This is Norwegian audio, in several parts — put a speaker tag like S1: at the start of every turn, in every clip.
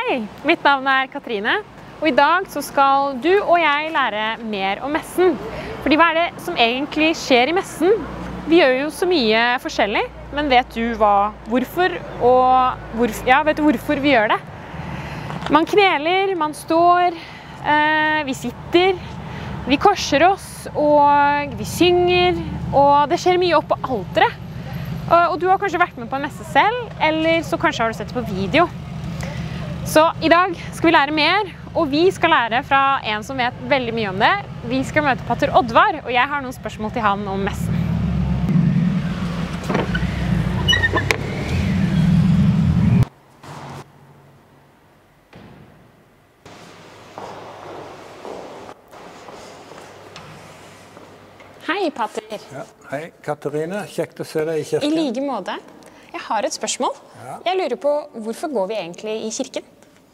S1: Hei, mitt navn Katrine, og I dag så skal du og jeg lære mer om messen. Fordi hva det som egentlig skjer I messen? Vi gjør jo så mye forskjellig, men vet du hvorfor vi gjør det? Man kneler, man står, vi sitter, vi korser oss, og vi synger, og det skjer mye opp på alteret. Og du har kanskje vært med på en messe selv, eller så kanskje har du sett det på video. Så I dag skal vi lære mer, og vi skal lære fra en som vet veldig mye om det. Vi skal møte pater Oddvar, og jeg har noen spørsmål til han om messen. Hei, pater.
S2: Ja, hei, Katarina. Kjekt å se deg I kirken.
S1: I like måte. Jeg har et spørsmål.
S2: Ja.
S1: Jeg lurer på, hvorfor går vi egentlig I kirken?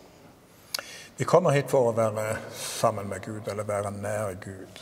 S2: Vi kommer hit for å være sammen med Gud, eller være nær Gud.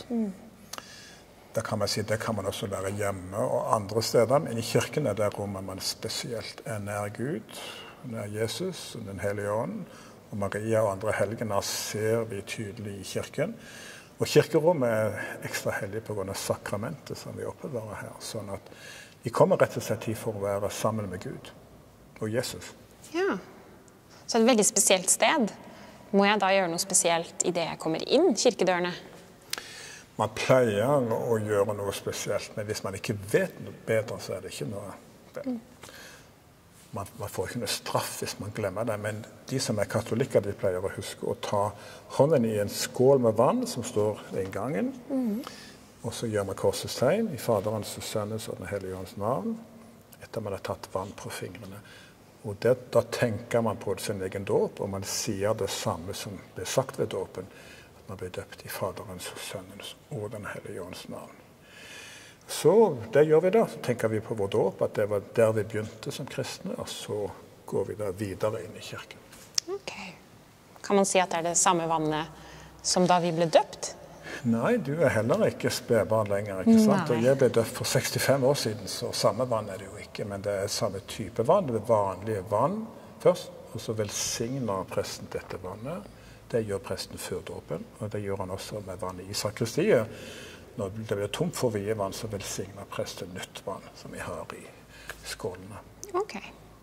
S2: Det kan man si, det kan man også være hjemme og andre steder, men I kirken det rommet man spesielt nær Gud, nær Jesus og den hellige ånd, og Maria og andre helgener ser vi tydelig I kirken. Og kirkerommet ekstra hellig på grunn av sakramentet som vi oppbevarer her, sånn at vi kommer rett og slett hit for å være sammen med Gud og Jesus.
S1: Ja, så et veldig spesielt sted. Må jeg da gjøre noe spesielt I det jeg kommer inn kirkedørene?
S2: Man pleier å gjøre noe spesielt, men hvis man ikke vet noe bedre, så det ikke noe bedre. Man får ikke noe straff hvis man glemmer det, men de som katolikker, de pleier å huske å ta hånden I en skål med vann som står ved inngangen, og så gjør man korsets tegn I Faderens og Sønnens og den hellige ånds navn, etter man har tatt vann på fingrene. Og da tenker man på sin egen dåp, og man sier det samme som ble sagt ved dåpen, at man ble døpt I Faderens og Sønnens og den hellige ånds navn. Så det gjør vi da, så tenker vi på vår dåp, at det var der vi begynte som kristne, og så går vi da videre inn I kirken.
S1: Ok. Kan man si at det det samme vannet som da vi ble døpt?
S2: Nei, du heller ikke spedbarn lenger, ikke sant? Og jeg ble døpt for 65 år siden, så samme vann det jo ikke, men det samme type vann, det vanlige vann først, og så velsigner presten dette vannet. Det gjør presten før dåpen, og det gjør han også med vannet I sakristiet. Når det blir tomt for vievann, så velsigner presten nytt vann som vi har I skålene.
S1: Ok.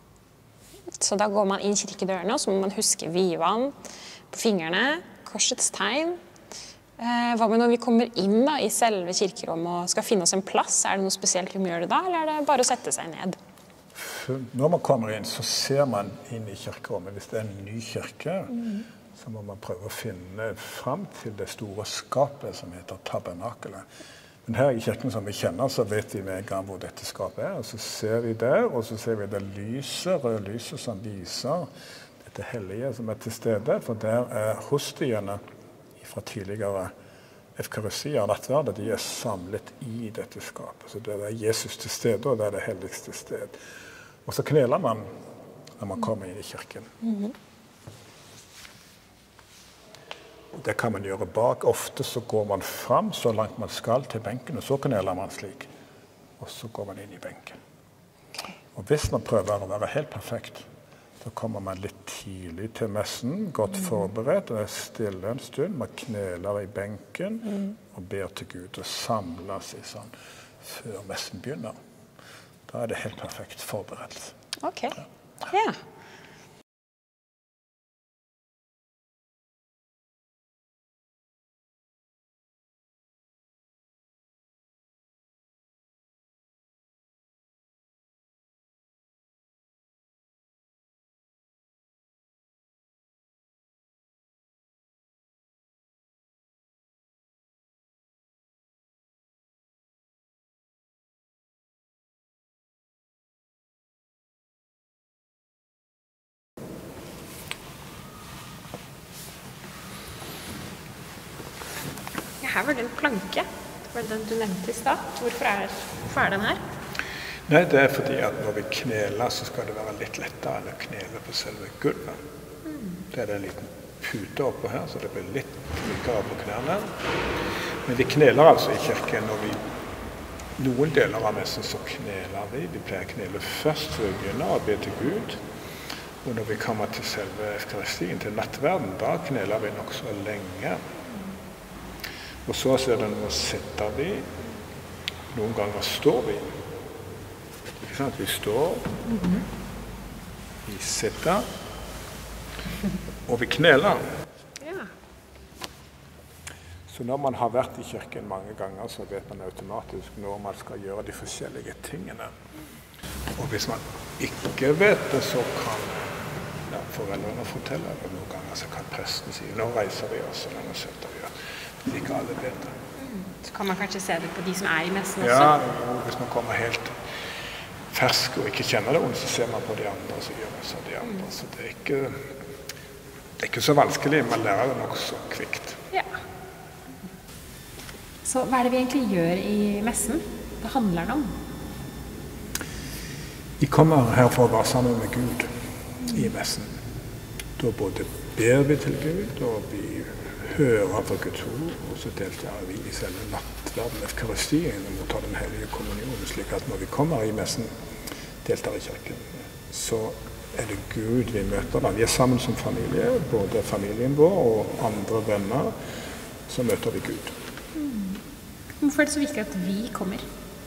S1: Så da går man inn kirkedørene, og så må man huske vievann på fingrene, korsets tegn. Hva med når vi kommer inn da, I selve kirkerommet og skal finne oss en plass? Det noe spesielt vi må gjøre det da, eller det bare å sette seg ned?
S2: Når man kommer inn, så ser man inn I kirkerommet. Hvis det en ny kirke, så må man prøve å finne frem til det store skapet som heter tabernakelet. Men her I kirken som vi kjenner, så vet vi med en gang hvor dette skapet og så ser vi der, og så ser vi det lyset, røde lyset som viser dette hellige som til stede, for der hostiene fra tidligere Eukaristia og nattverd, de samlet I dette skapet. Så det Jesus til stede, og det det helligste sted. Og så kneler man når man kommer inn I kirken. Det kan man gjøre bak. Ofte så går man fram så langt man skal til benken, og så kneler man slik. Og så går man inn I benken.
S1: Okay.
S2: Og hvis man prøver å være helt perfekt, så kommer man litt tidlig til messen, godt forberedt, og stille en stund. Man kneler I benken og ber til Gud og samler seg sånn før messen begynner. Da det helt perfekt forberedt.
S1: Ok, ja. Her var det en planke. Det var den du nevnte I stad. Hvorfor den her?
S2: Nei, det fordi at når vi kneler, så skal det være litt lettere enn å knele på selve gulvet. Det en liten pute oppe her, så det blir litt mykere på knærne. Men vi kneler altså I kirken når vi noen deler av messen så kneler vi. Vi pleier å knele først før vi begynner å be til Gud. Og når vi kommer til selve eukaristien, til nattverden, da kneler vi nok så lenge. Og så er det noe sitter vi, noen ganger står vi. Ikke sant? Vi står, vi sitter, og vi kneler.
S1: Ja.
S2: Så når man har vært i kirken mange ganger, så vet man automatisk når man skal gjøre de forskjellige tingene. Og hvis man ikke vet det, så kan foreldrene fortelle det. Noen ganger så kan presten si, nå reiser vi oss, og nå setter vi oss. Hvis ikke alle vet det.
S1: Så kan man kanskje se det på de som er i messen også?
S2: Ja, hvis man kommer helt fersk og ikke kjenner det, så ser man på de andre, og så gjør man så de andre. Så det er ikke så vanskelig, man lærer det nok så kvikt.
S1: Ja. Så hva er det vi egentlig gjør i messen? Hva handler det om?
S2: Vi kommer her for å være sammen med Gud i messen. Da både ber vi til Gud, og vi hører fra Guds ord, og så deltar vi i selve nattverden, eukaristien, og mottar den hellige kommunionen, slik at når vi kommer i messen, deltar i kirken, så er det Gud vi møter da. Vi er sammen som familie, både familien vår og andre venner, så møter vi Gud.
S1: Hvorfor er det så viktig at vi kommer?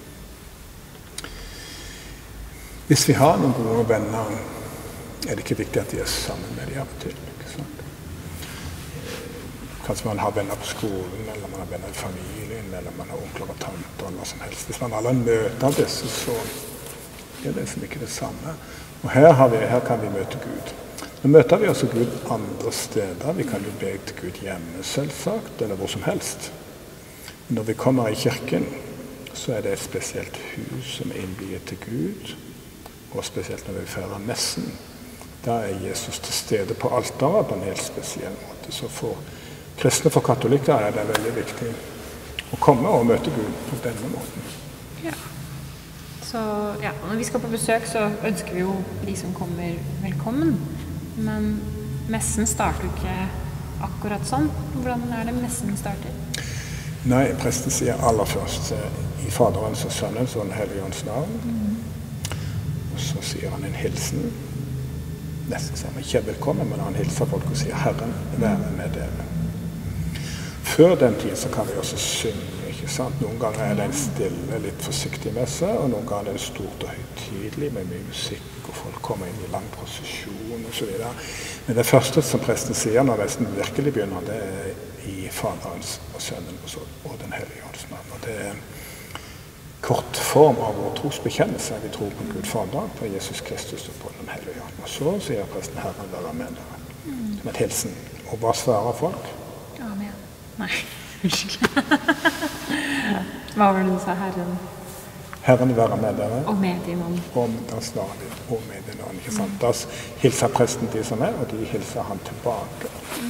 S2: Hvis vi har noen gode venner, er det ikke viktig at de er sammen med de av og til, ikke sant? Kanskje man har venner på skolen, eller man har venner i familien, eller man har onkler og tanter, eller hva som helst. Hvis man alle møter disse, så er det liksom ikke det samme. Og her kan vi møte Gud. Nå møter vi også Gud andre steder. Vi kan jo be til Gud hjemme, selvsagt, eller hvor som helst. Men når vi kommer i kirken, så er det et spesielt hus som er innviet til Gud, og spesielt når vi feirer messen. Da er Jesus til stede på alteret på en helt spesiell måte. Så for kristne, for katolikker, er det veldig viktig å komme og møte Gud på denne måten.
S1: Ja. Så ja, når vi skal på besøk, så ønsker vi jo de som kommer velkommen. Men messen starter jo ikke akkurat sånn. Hvordan er det messen starter?
S2: Nei, presten sier aller først i Faderens og Sønnens og Den hellige ånds navn. Og så sier han en hilsen. Nesten sier han ikke velkommen, men han hilser folk og sier Herren være med dere. Før den tid så kan vi også synge, ikke sant? Noen ganger er det en stille, litt forsiktig messe, og noen ganger er det stort og høytidelig med mye musikk, og folk kommer inn i lang prosesjon og så videre. Men det første som presten sier når messen virkelig begynner, det er i Faderens og Sønnen og Den hellige ånds navn. Og det er kort form av vår trosbekjennelse. Vi tror på Gud Fader, på Jesus Kristus og på Den hellige ånd. Og så sier presten Herren være med dere. Som et hilsen. Og hva svarer folk?
S1: Amen. Nei, unnskyld. Hva var det du sa, Herren?
S2: Herren være med dere.
S1: Og med din ånd.
S2: Og da svarer de, og med din ånd, ikke sant? Da hilser presten de som er, og de hilser han tilbake.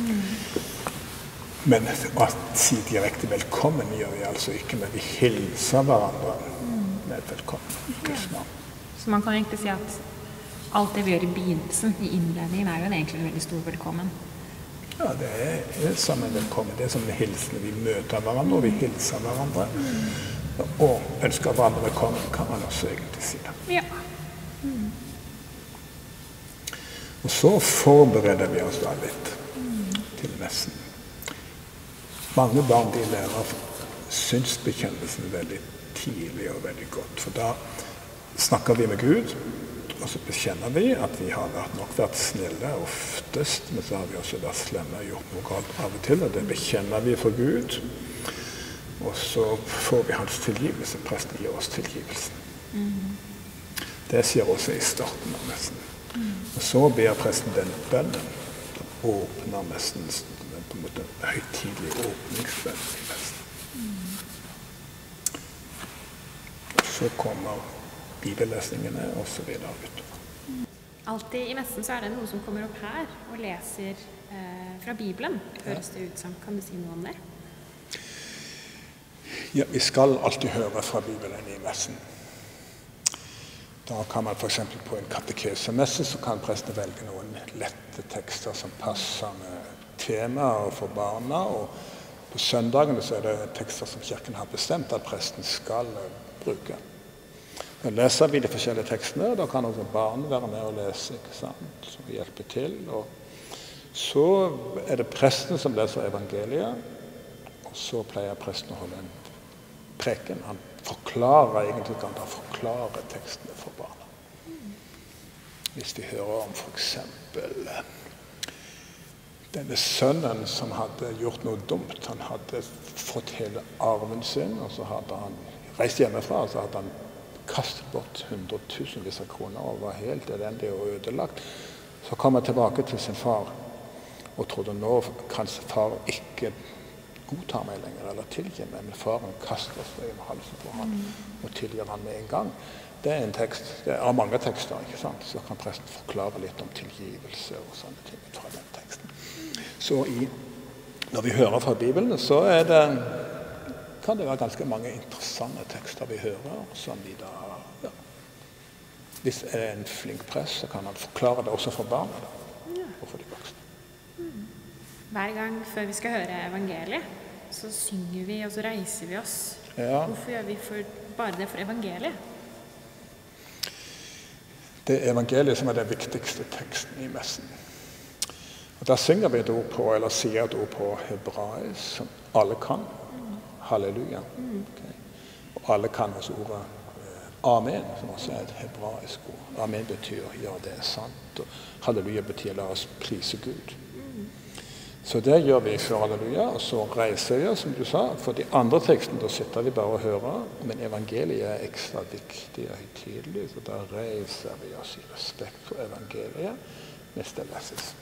S2: Men å si direkte velkommen gjør vi altså ikke, men vi hilser hverandre med velkommen i Guds navn.
S1: Så man kan egentlig si at alt det vi gjør i begynnelsen, i innledningen, er jo egentlig en veldig stor velkommen.
S2: Ja, det er som en velkommen. Det er som en hilsen. Vi møter hverandre, og vi hilser hverandre. Og ønsker hverandre velkommen, kan man også egentlig si det.
S1: Ja.
S2: Og så forbereder vi oss da litt til messen. Mange barn de lærer synsbekjennelsen veldig tidlig og veldig godt. For da snakker vi med Gud, og så bekjenner vi at vi har nok vært snille oftest, men så har vi også vært slemme og gjort noe galt av og til, og det bekjenner vi for Gud. Og så får vi hans tilgivelse. Presten gir oss tilgivelsen. Det sier også i starten av messen. Og så ber presten den bønnen. Da åpner messen på en måte høytidelig åpningsbønn i messen. Og så kommer bibellesningene og så videre utover.
S1: Alltid i messen så er det noe som kommer opp her og leser fra Bibelen. Høres det ut som? Kan du si noe om det?
S2: Ja, vi skal alltid høre fra Bibelen i messen. Da kan man for eksempel på en katekesemesse så kan presten velge noen lette tekster som passer med temaer for barna, og på søndagene så er det tekster som kirken har bestemt at presten skal bruke. Da leser vi de forskjellige tekstene, da kan også barn være med og lese, ikke sant, som hjelper til. Og så det presten som leser evangeliet, og så pleier presten å holde en preken. Han forklarer egentlig, kan da forklare tekstene for barna. Hvis vi hører om for eksempel denne sønnen som hadde gjort noe dumt, han hadde fått hele arven sin, og så hadde han reist hjemmefra, og så hadde han kastet bort 100.000 av kroner og var helt elendig og ødelagt. Så kom han tilbake til sin far og trodde nå kan far ikke godta meg lenger eller tilgi meg, men faren kaster seg om halsen på han og tilgir han med en gang. Det en tekst, det mange tekster, ikke sant? Så kan presten forklare litt om tilgivelse og sånne ting fra den teksten. Så når vi hører fra Bibelen, så kan det være ganske mange interessante tekster vi hører, som vi da, ja. Hvis en flink prest, så kan han forklare det også for barna da, og for de voksne.
S1: Hver gang før vi skal høre evangeliet, så synger vi, og så reiser vi oss.
S2: Ja.
S1: Hvorfor gjør vi bare det for evangeliet?
S2: Det evangeliet som den viktigste teksten i messen. Og da synger vi et ord på, eller sier et ord på hebraisk, som alle kan. Halleluja. Okay. Og alle kan også ordet amen, som også et hebraisk ord. Amen betyr ja, det sant. Og halleluja betyr la oss prise Gud. Så det gjør vi for halleluja, og så reiser vi oss, som du sa. For de andre tekstene, da sitter vi bare og hører, men evangeliet ekstra viktig og høytidelig, så da reiser vi oss i respekt for evangeliet mens det leses.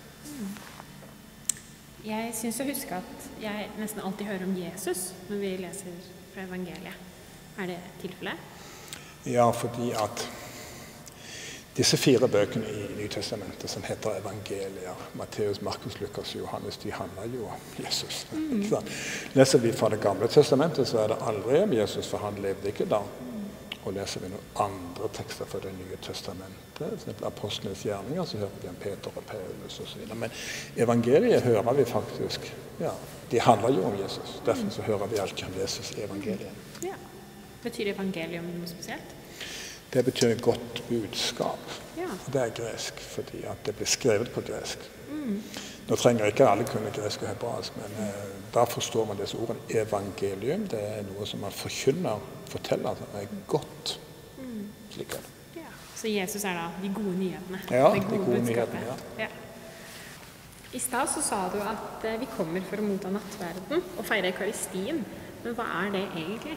S1: Jeg synes å huske at jeg nesten alltid hører om Jesus når vi leser fra evangeliet. Det tilfellet?
S2: Ja, fordi at disse 4 bøkene i Nytestamentet som heter evangelier, Matteus, Markus, Lukas og Johannes, de handler jo om Jesus. Leser vi fra det gamle testamentet, så det aldri om Jesus, for han levde ikke da. Og leser vi noen andre tekster fra det nye testamentet, for eksempel Apostlenes gjerninger, så hører vi om Peter og Paulus og så videre. Men evangeliet hører vi faktisk, ja, de handler jo om Jesus. Derfor så hører vi alltid om Jesus i evangeliet.
S1: Ja. Betyr evangeliet om noe spesielt?
S2: Det betyr et godt budskap.
S1: Ja.
S2: Og det gresk, fordi at det blir skrevet på gresk. Nå trenger ikke alle kunne gresk og hebraisk, men da forstår man disse ordene. Evangelium, det noe som man forkynner, forteller at det godt. Slik det.
S1: Ja. Så Jesus da de gode nyhetene?
S2: Ja, de gode nyhetene, ja.
S1: Ja. I stad så sa du at vi kommer for å motta nattverden og feire eukaristien. Men hva det egentlig?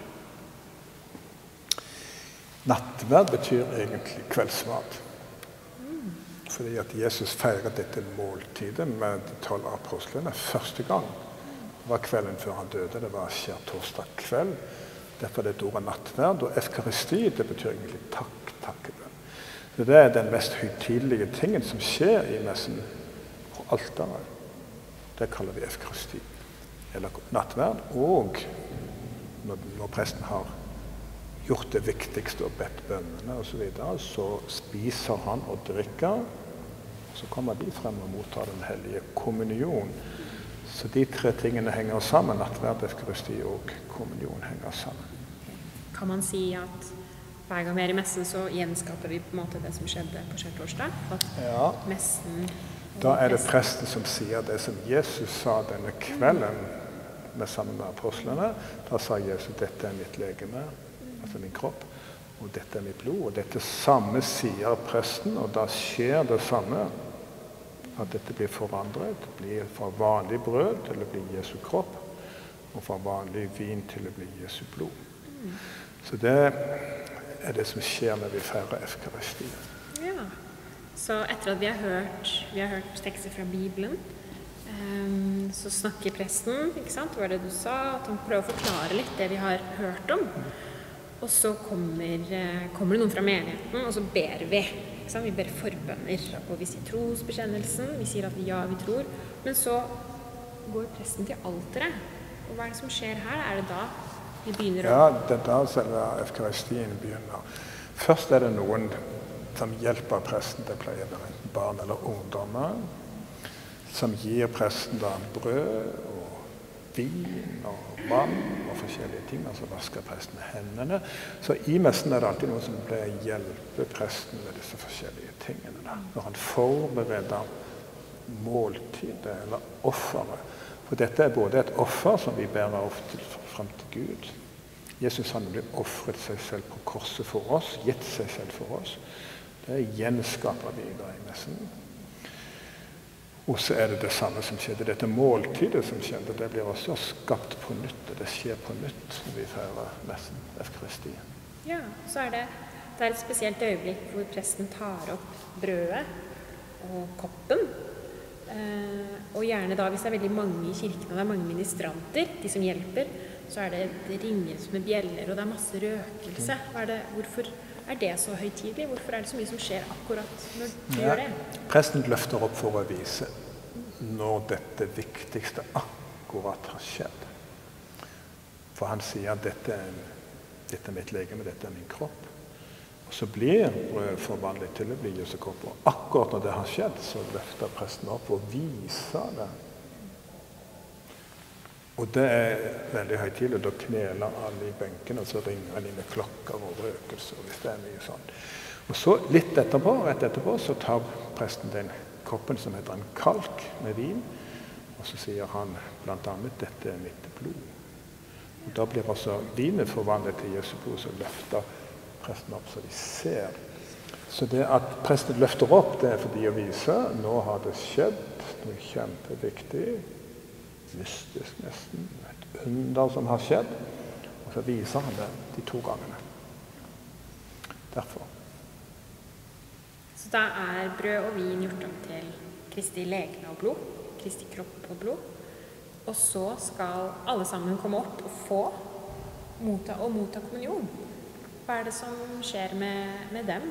S2: Nattverd betyr egentlig kveldsmat. Fordi at Jesus feiret dette måltidet med de 12 apostlene første gang. Det var kvelden før han døde, det var skjærtorsdag kveld. Derfor det ordet nattverd, og euskaristi, det betyr egentlig takkebønn. Så det den mest høytidelige tingen som skjer i messen på alteret. Det kaller vi euskaristi, eller nattverd. Og når presten har gjort det viktigste og bedt bønnene og så videre, så spiser han og drikker, så kommer de frem og mottar den hellige kommunion. Så de 3 tingene henger sammen, nattverd, euskaristi og kommunion henger sammen.
S1: Kan man si at hver gang vi i messen, så gjenskaper vi på en måte det som skjedde på skjærtorsdag?
S2: Ja,
S1: messen,
S2: da det presten som sier det som Jesus sa denne kvelden med sammen med apostlene. Da sa Jesus, dette mitt legeme, altså min kropp, og dette mitt blod. Og dette samme sier presten, og da skjer det samme. At dette blir forandret, blir fra vanlig brød til å bli Jesu kropp, og fra vanlig vin til å bli Jesu blod. Så det det som skjer når vi feirer euskaristi.
S1: Ja, så etter at vi har hørt tekster fra Bibelen, så snakker presten, ikke sant? Det var det du sa, at han prøver å forklare litt det vi har hørt om. Og så kommer det noen fra menigheten, og så ber vi. Vi ber forbønner, og vi sier trosbekjennelsen, vi sier at ja, vi tror. Men så går presten til alteret. Og hva det som skjer her? Det da vi begynner å...
S2: Ja, det da selve eukaristien begynner. Først det noen som hjelper presten, det pleier å være enten barn eller ungdommer, som gir presten da brød og vin og vann og forskjellige ting, altså vasker presten hendene. Så i messen er det alltid noen som pleier å hjelpe presten med disse forskjellige tingene. Da. Når han forbereder måltidet eller offeret. For dette er både et offer som vi bærer ofte frem til Gud. Jesus han ble offret seg selv på korset for oss, gitt seg selv for oss. Det gjenskaper vi da i messen. Og så er det det samme som skjedde. Dette måltidet som skjedde, det blir også skapt på nytt. Det skjer på nytt når vi feirer messen efter Kristi.
S1: Ja, så er det et spesielt øyeblikk hvor presten tar opp brødet og koppen. Og gjerne da, hvis det er veldig mange i kirken, og det er mange ministranter, de som hjelper, så er det ringes med bjeller, og det er masse røkelse. Hvorfor er det så høytidelig? Hvorfor er det så mye som skjer akkurat når du gjør det?
S2: Presten løfter opp for å vise når dette viktigste akkurat har skjedd. For han sier at dette er mitt legeme, dette er min kropp. Og så blir brødet forvandlet til å bli Jesu kropp. Og akkurat når det har skjedd, så løfter presten opp og viser det. Og det er veldig høytidelig. Da kneler alle i benken, og så ringer de med klokker og røkelse, hvis det er mye sånn. Og så rett etterpå, så tar presten den koppen som heter en kalk med vin, og så sier han blant annet, dette er mitt blod. Og da blir altså vinet forvandlet til Jesu blod, så løfter presten opp så de ser. Så det at presten løfter opp, det er fordi å vise, nå har det skjedd, noe kjempeviktig, mystisk nesten, et under som har skjedd, og så viser han det de 2 gangene. Derfor.
S1: Så da er brød og vin gjort om til Kristi legeme og blod, Kristi kropp og blod, og så skal alle sammen komme opp og motta kommunion. Hva er det som skjer med dem?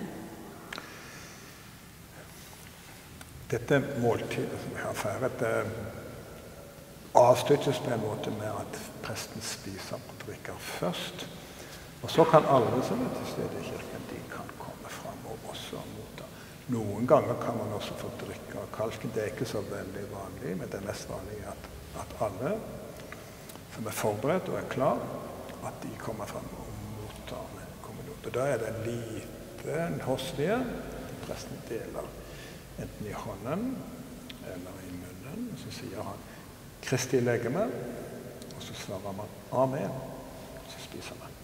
S2: Dette måltidet som vi har feiret, avsluttes på en måte med at presten spiser og drikker først. Og så kan alle som er til stede i kirken, de kan komme frem og også motta. Noen ganger kan man også få drikke av kalken. Det er ikke så veldig vanlig, men det er mest vanlig at alle som er forberedt og er klar, at de kommer frem og mottar med kommunion. Og da er det en liten hostie. Presten deler enten i hånden eller i munnen, og så sier han Kristi legeme, og så svarer man amen, så spiser man.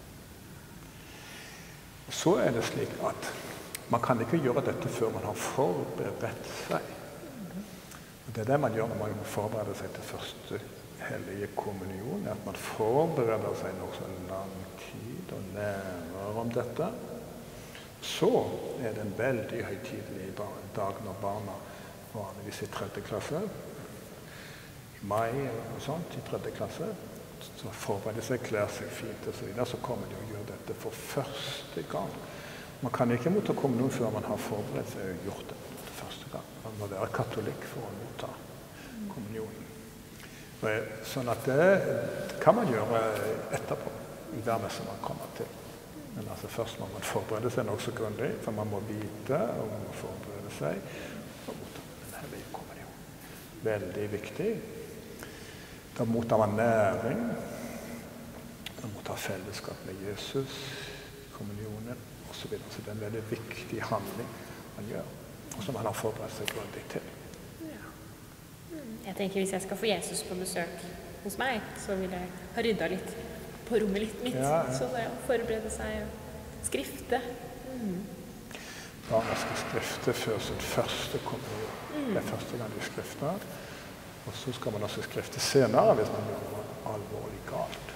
S2: Og så er det slik at man kan ikke gjøre dette før man har forberedt seg. Og det er det man gjør når man forbereder seg til første hellige kommunion, at man forbereder seg noe så lang tid og lærer om dette. Så er det en veldig høytidelig dag når barna vanligvis i 3. klasse, i mai og sånt, i 3. klasse, så forbereder seg, klær seg fint og så videre, så kommer de og gjør dette for første gang. Man kan ikke motta kommunion før man har forberedt seg og gjort det for første gang. Man må være katolikk for å motta kommunionen. Sånn at det kan man gjøre etterpå, i hver messe man kommer til. Men altså først må man forberede seg nok så grundig, for man må vite og man må forberede seg og motta den hellige kommunion. Veldig viktig. Da mottar man næring, da mottar fellesskap med Jesus, kommunionen og så videre. Så det er en veldig viktig handling man gjør, og som man har forberedt seg grundig til.
S1: Ja. Jeg tenker hvis jeg skal få Jesus på besøk hos meg, så vil jeg ha ryddet litt på rommet mitt. Ja. Så det å forberede seg og skrifte.
S2: Barna skal skrifte før sin første kommunion. Det er første gang de skrifter. Og så skal man også skrifte senere hvis man gjør noe alvorlig galt.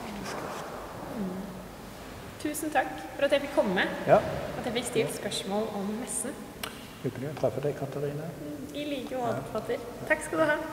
S1: Tusen takk for at jeg fikk komme.
S2: Ja.
S1: At jeg fikk stilt spørsmål om messen.
S2: Hyggelig å treffe deg, Katarina.
S1: I like måte, Pater. Takk skal du ha.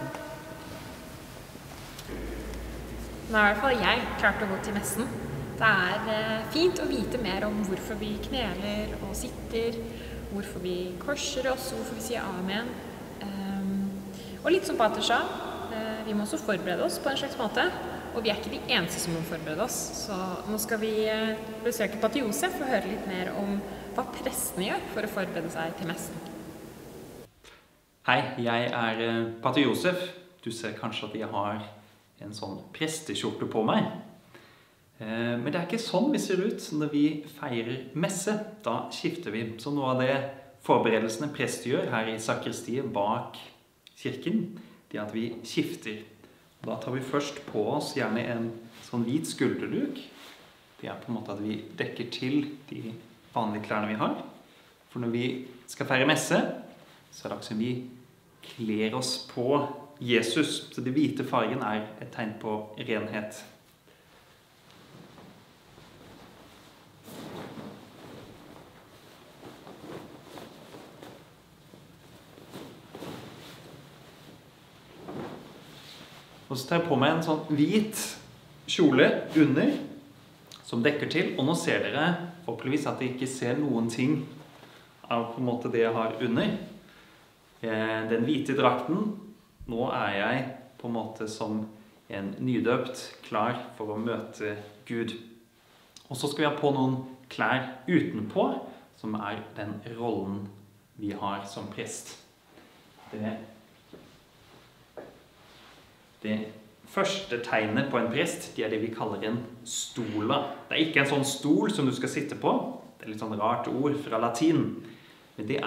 S1: Nå har i hvert fall jeg klart å gå til messen. Det er fint å vite mer om hvorfor vi kneler og sitter, hvorfor vi korser oss, hvorfor vi sier amen. Og litt som Pater sa, vi må også forberede oss på en slags måte, og vi er ikke de eneste som må forberede oss. Så nå skal vi besøke Pater Josef og høre litt mer om hva prestene gjør for å forberede seg til messen.
S3: Hei, jeg er Pater Josef. Du ser kanskje at jeg har en sånn prestekjorte på meg. Men det ikke sånn vi ser ut når vi feirer messe. Da skifter vi. Så noe av det forberedelsene prest gjør her i sakristiet bak kirken, det at vi skifter. Da tar vi først på oss gjerne en sånn hvit skulderluk. Det på en måte at vi dekker til de vanlige klærne vi har. For når vi skal feire messe, så det akkurat som vi kler oss på Jesus. Så den hvite fargen et tegn på renhet. Og så tar jeg på meg en sånn hvit kjole under, som dekker til. Og nå ser dere forhåpentligvis at dere ikke ser noen ting av på en måte det jeg har under. Den hvite drakten, nå jeg på en måte som en nydøpt, klar for å møte Gud. Og så skal vi ha på noen klær utenpå, som den rollen vi har som prest. Det første tegnet på en prest, det det vi kaller en stola. Det ikke en sånn stol som du skal sitte på. Det litt sånn rart ord fra latin. Men det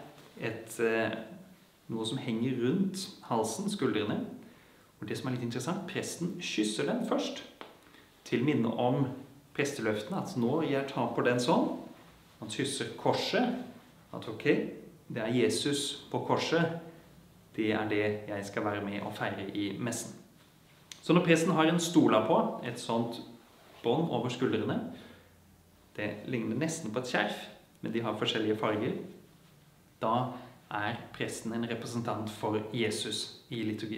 S3: noe som henger rundt halsen, skuldrene. Og det som litt interessant, presten kysser den først. Til minne om presteløftene, at nå jeg tar på den sånn. Han kysser korset. At ok, det Jesus på korset. Det det jeg skal være med og feire i messen. Så når presten har en stola på, et sånt bånd over skuldrene, det ligner nesten på et skjerf, men de har forskjellige farger, da presten en representant for Jesus i liturgi.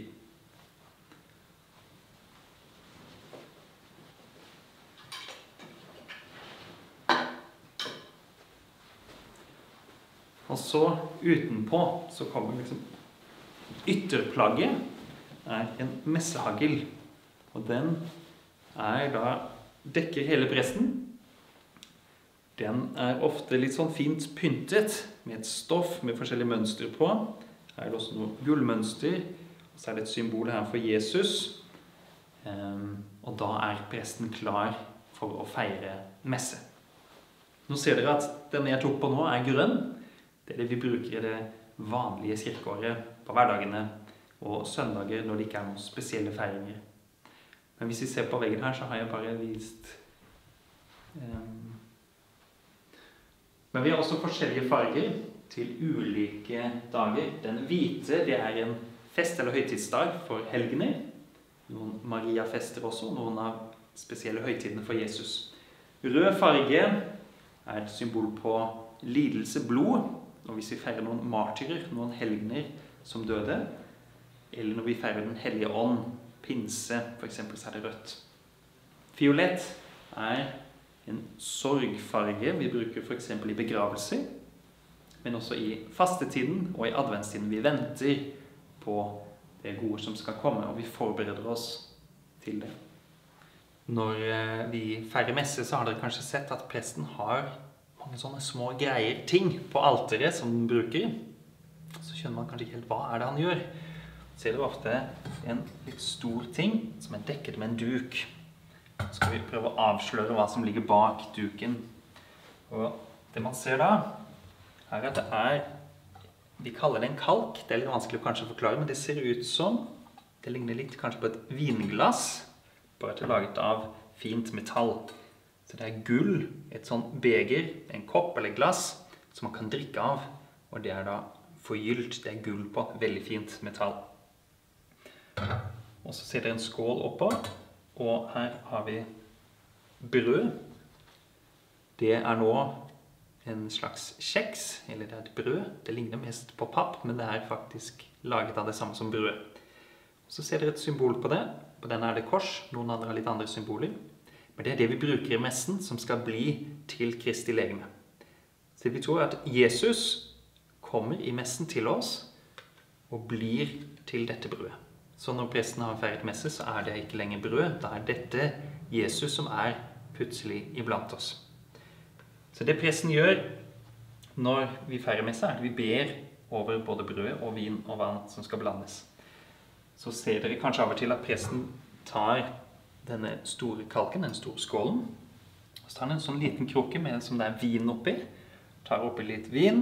S3: Og så utenpå så kommer liksom ytterplagget en messehagel, og den da dekker hele presten. Den ofte litt sånn fint pyntet med et stoff med forskjellige mønster på. Her det også noe gullmønster, og så det et symbol her for Jesus. Og da presten klar for å feire messe. Nå ser dere at den jeg tok på nå grønn. Det det vi bruker i det vanlige kirkeåret på hverdagene og søndager når det ikke noen spesielle feiringer. Men hvis vi ser på veggen her, så har jeg bare vist men vi har også forskjellige farger til ulike dager. Den hvite, det en fest- eller høytidsdag for helgener. Noen Maria-fester også, noen av spesielle høytidene for Jesus. Rød farge et symbol på lidelse, blod. Og hvis vi feirer noen martyrer, noen helgener som døde, eller når vi feirer den hellige ånd, pinse, for eksempel, så det rødt. Fiolett en sorgfarge vi bruker for eksempel i begravelser, men også i fastetiden og i adventstiden. Vi venter på det gode som skal komme, og vi forbereder oss til det. Når vi feirer messe, så har dere kanskje sett at presten har mange sånne små greier, ting på alteret som den bruker. Så skjønner man kanskje ikke helt hva det han gjør. Så ser dere ofte en litt stor ting som dekket med en duk. Så skal vi prøve å avsløre hva som ligger bak duken. Og det man ser da, at det vi kaller det en kalk. Det litt vanskelig kanskje å forklare, men det ser ut som, det ligner litt kanskje på et vinglass, bare til laget av fint metall. Så det gull, et sånt beger, en kopp eller glass, som man kan drikke av. Og det da forgylt, det gull på, veldig fint metall. Og så ser dere en skål oppå. Og her har vi brød. Det nå en slags kjeks, eller det et brød. Det ligner mest på papp, men det faktisk laget av det samme som brød. Så ser dere et symbol på det. På den det kors, noen andre har litt andre symboler. Men det det vi bruker i messen, som skal bli til Kristi legeme. Så vi tror at Jesus kommer i messen til oss, og blir til dette brødet. Så når presten har feiret messe, så det ikke lenger brød. Da dette Jesus som plutselig iblant oss. Så det presten gjør når vi feirer messe, at vi ber over både brød og vin og vann som skal blandes. Så ser dere kanskje av og til at presten tar denne store kalken, den store skålen, og så tar han en sånn liten krukke med som det er vin oppi, tar oppi litt vin,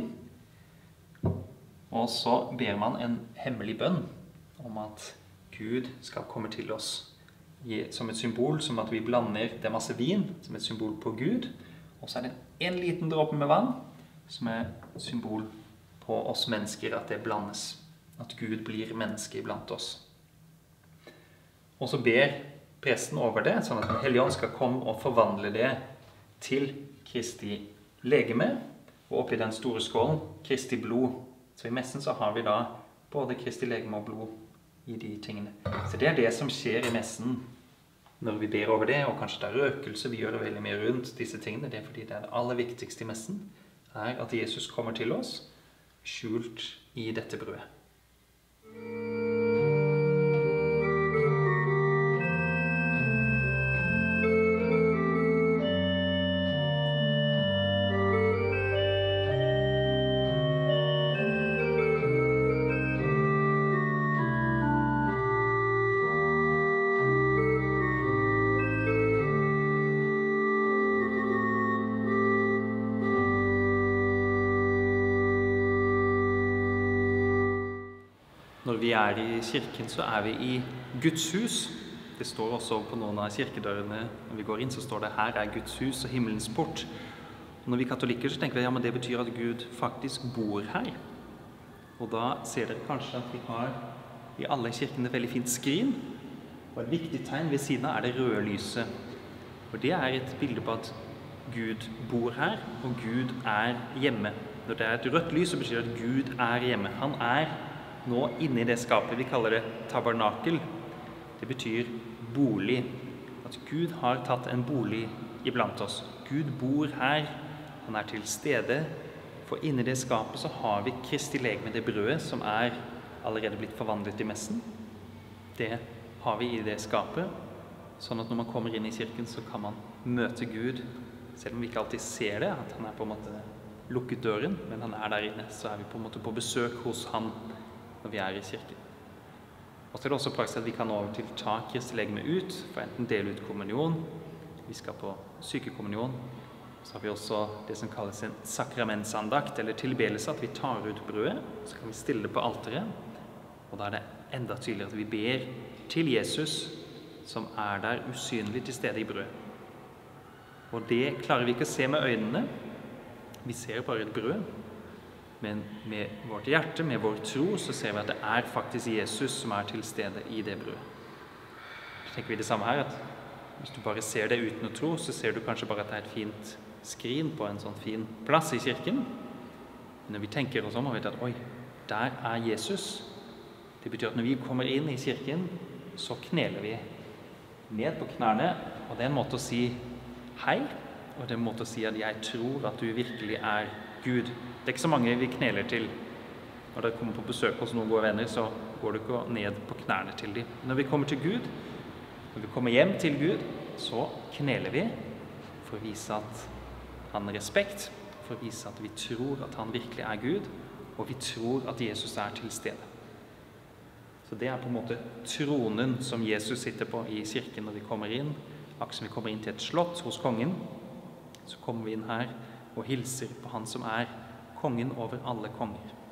S3: og så ber man en hemmelig bønn om at Gud skal komme til oss som et symbol, som at vi blander det masse vin, som et symbol på Gud, og så er det en liten dråpe med vann, som er symbol på oss mennesker, at det blandes, at Gud blir menneske iblant oss. Og så ber presten over det, sånn at Den hellige ånd skal komme og forvandle det til Kristi legeme, og oppi den store skålen, Kristi blod. Så i messen så har vi da både Kristi legeme og blod i de tingene. Så det er det som skjer i messen når vi ber over det, og kanskje det er røkelse, vi gjør det veldig mye rundt disse tingene. Det er fordi det er det aller viktigste i messen, er at Jesus kommer til oss, skjult i dette brødet. Når vi er i kirken, så er vi i Guds hus. Det står også på noen av kirkedørene. Når vi går inn, så står det her er Guds hus og himmelens port. Og når vi katolikker, så tenker vi ja, men det betyr at Gud faktisk bor her. Og da ser dere kanskje at vi har i alle kirkene et veldig fint skrin. Og et viktig tegn ved siden av er det røde lyset. Og det er et bilde på at Gud bor her, og Gud er hjemme. Når det er et rødt lys, så betyr det at Gud er hjemme. Han er nå inne i det skapet vi kaller det tabernakel. Det betyr bolig. At Gud har tatt en bolig iblant oss. Gud bor her. Han er til stede. For inne i det skapet så har vi Kristi legeme, det brødet som er allerede blitt forvandlet i messen. Det har vi i det skapet. Sånn at når man kommer inn i kirken så kan man møte Gud. Selv om vi ikke alltid ser det, at han er på en måte lukket døren, men han er der inne. Så er vi på en måte på besøk hos han når vi er i kirken. Og så er det også praksis at vi kan over til ta Kristi legeme ut, for enten dele ut kommunion, vi skal på sykekommunion, så har vi også det som kalles en sakramentsandakt, eller tilbedelse, at vi tar ut brødet, så kan vi stille det på alteret, og da er det enda tydeligere at vi ber til Jesus, som er der usynlig til stede i brødet. Og det klarer vi ikke å se med øynene, vi ser bare et brød, men med vårt hjerte, med vår tro, så ser vi at det er faktisk Jesus som er til stede i det brødet. Så tenker vi det samme her, at hvis du bare ser det uten å tro, så ser du kanskje bare at det er et fint skrin på en sånn fin plass i kirken. Men når vi tenker oss om, og vet at, oi, der er Jesus. Det betyr at når vi kommer inn i kirken, så kneler vi ned på knærne, og det er en måte å si hei, og det er en måte å si at jeg tror at du virkelig er Gud. Det er ikke så mange vi kneler til. Når dere kommer på besøk hos noen gode venner, så går du ikke ned på knærne til dem. Når vi kommer til Gud, når vi kommer hjem til Gud, så kneler vi for å vise at han har respekt, for å vise at vi tror at han virkelig er Gud, og vi tror at Jesus er til stede. Så det er på en måte tronen som Jesus sitter på i kirken når vi kommer inn. Akkurat som vi kommer inn til et slott hos kongen, så kommer vi inn her og hilser på han som er kongen over alle konger.